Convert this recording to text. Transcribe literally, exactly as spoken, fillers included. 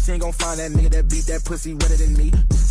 she ain't gon' find that nigga that beat that pussy wetter than me.